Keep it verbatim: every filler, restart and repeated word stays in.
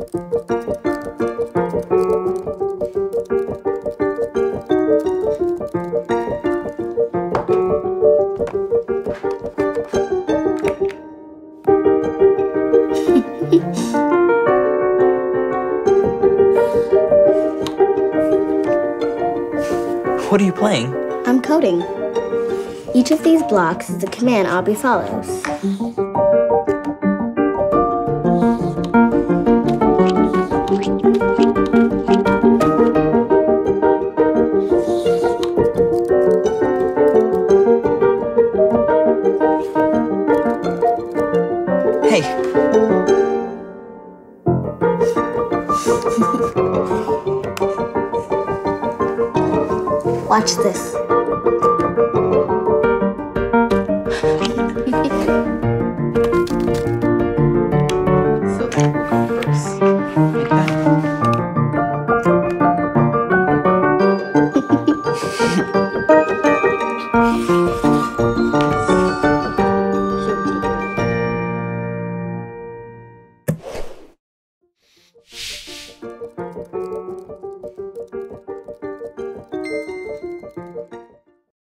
What are you playing? I'm coding. Each of these blocks is a command Aubrey follows. Hey. Watch this. So, first, like that.